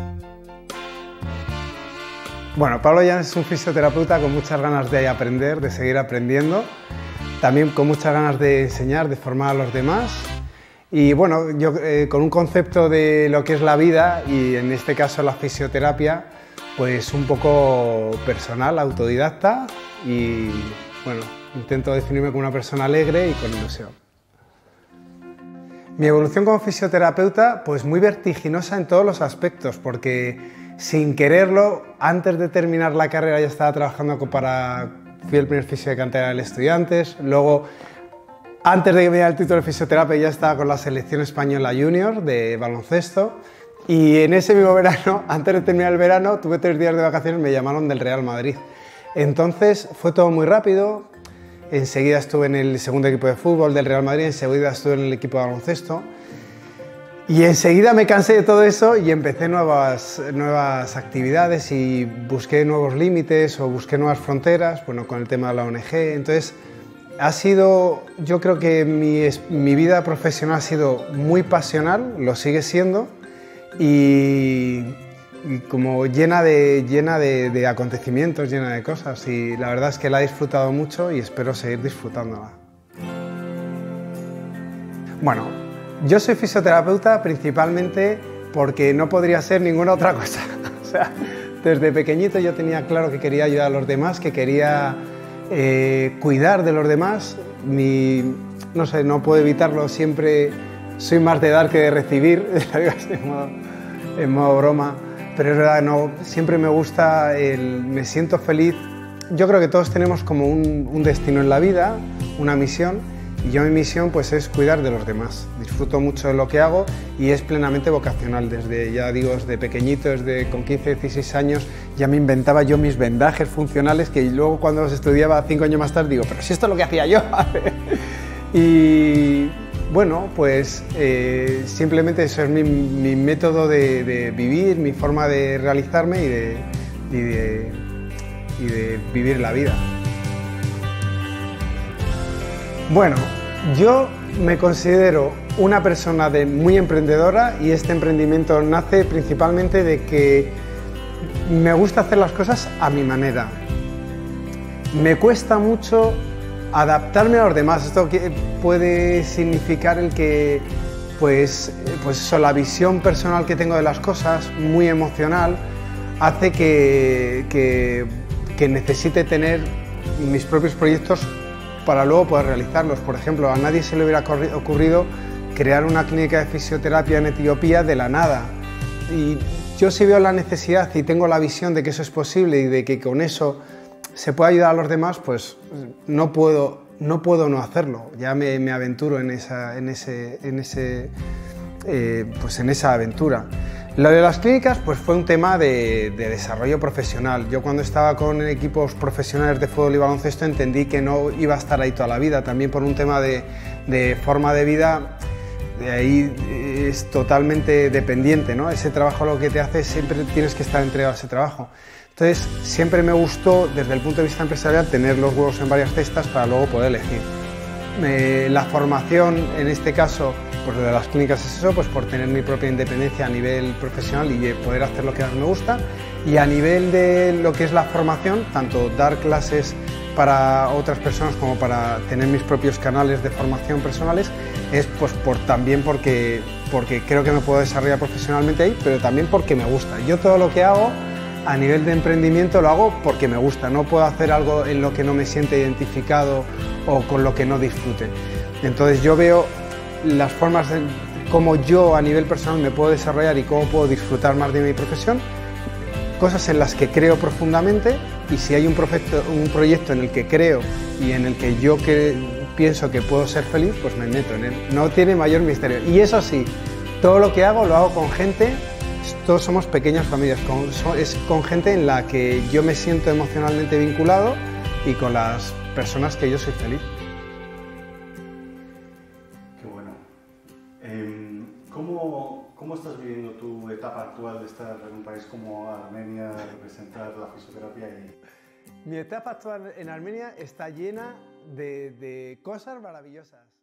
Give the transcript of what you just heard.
Bueno, Pablo Llanes es un fisioterapeuta con muchas ganas de aprender, de seguir aprendiendo, también con muchas ganas de enseñar, de formar a los demás y bueno, yo con un concepto de lo que es la vida y en este caso la fisioterapia, pues un poco personal, autodidacta y bueno, intento definirme como una persona alegre y con ilusión. Mi evolución como fisioterapeuta, pues muy vertiginosa en todos los aspectos, porque sin quererlo, antes de terminar la carrera ya estaba trabajando fui el primer fisio de cantera del Estudiantes, luego antes de que me diera el título de fisioterapia ya estaba con la selección española junior de baloncesto y en ese mismo verano, antes de terminar el verano, tuve 3 días de vacaciones y me llamaron del Real Madrid. Entonces fue todo muy rápido, enseguida estuve en el segundo equipo de fútbol del Real Madrid, enseguida estuve en el equipo de baloncesto. Y enseguida me cansé de todo eso y empecé nuevas actividades y busqué nuevos límites o busqué nuevas fronteras, bueno, con el tema de la ONG. Entonces, yo creo que mi vida profesional ha sido muy pasional, lo sigue siendo, y como llena de acontecimientos, llena de cosas. Y la verdad es que la he disfrutado mucho y espero seguir disfrutándola. Bueno, yo soy fisioterapeuta principalmente porque no podría ser ninguna otra cosa. O sea, desde pequeñito yo tenía claro que quería ayudar a los demás, que quería cuidar de los demás. No sé, no puedo evitarlo, siempre soy más de dar que de recibir, en modo broma. Pero es verdad, siempre me gusta, me siento feliz. Yo creo que todos tenemos como un destino en la vida, una misión. Y yo mi misión pues es cuidar de los demás. Disfruto mucho de lo que hago y es plenamente vocacional. Desde pequeñito, con 15, 16 años, ya me inventaba yo mis vendajes funcionales que luego cuando los estudiaba 5 años más tarde digo, pero si esto es lo que hacía yo. Y bueno, pues simplemente eso es mi método de vivir, mi forma de realizarme y de vivir la vida. Bueno, yo me considero una persona muy emprendedora y este emprendimiento nace principalmente de que me gusta hacer las cosas a mi manera. Me cuesta mucho adaptarme a los demás. Esto puede significar el que, pues eso, la visión personal que tengo de las cosas, muy emocional, hace que necesite tener mis propios proyectos para luego poder realizarlos. Por ejemplo, a nadie se le hubiera ocurrido crear una clínica de fisioterapia en Etiopía de la nada. Y yo sí veo la necesidad y tengo la visión de que eso es posible y de que con eso se puede ayudar a los demás, pues no puedo no hacerlo. Ya me aventuro en esa aventura. Lo de las clínicas pues fue un tema de desarrollo profesional. Yo cuando estaba con equipos profesionales de fútbol y baloncesto entendí que no iba a estar ahí toda la vida, también por un tema de forma de vida, de ahí es totalmente dependiente, ¿no? Ese trabajo lo que te hace, siempre tienes que estar entregado a ese trabajo. Entonces siempre me gustó desde el punto de vista empresarial tener los huevos en varias cestas para luego poder elegir. La formación en este caso pues de las clínicas es eso, pues por tener mi propia independencia a nivel profesional y poder hacer lo que más me gusta, y a nivel de lo que es la formación, tanto dar clases para otras personas como para tener mis propios canales de formación personales, es pues también porque creo que me puedo desarrollar profesionalmente ahí, pero también porque me gusta. Yo todo lo que hago a nivel de emprendimiento lo hago porque me gusta, no puedo hacer algo en lo que no me siente identificado o con lo que no disfrute. Entonces yo veo las formas de cómo yo a nivel personal me puedo desarrollar y cómo puedo disfrutar más de mi profesión, cosas en las que creo profundamente, y si hay un proyecto en el que creo y en el que yo pienso que puedo ser feliz, pues me meto en él. No tiene mayor misterio. Y eso sí, todo lo que hago lo hago con gente, todos somos pequeñas familias, es con gente en la que yo me siento emocionalmente vinculado y con las personas que yo soy feliz. ¿Cómo estás viviendo tu etapa actual de estar en un país como Armenia, representar la fisioterapia? Mi etapa actual en Armenia está llena de cosas maravillosas.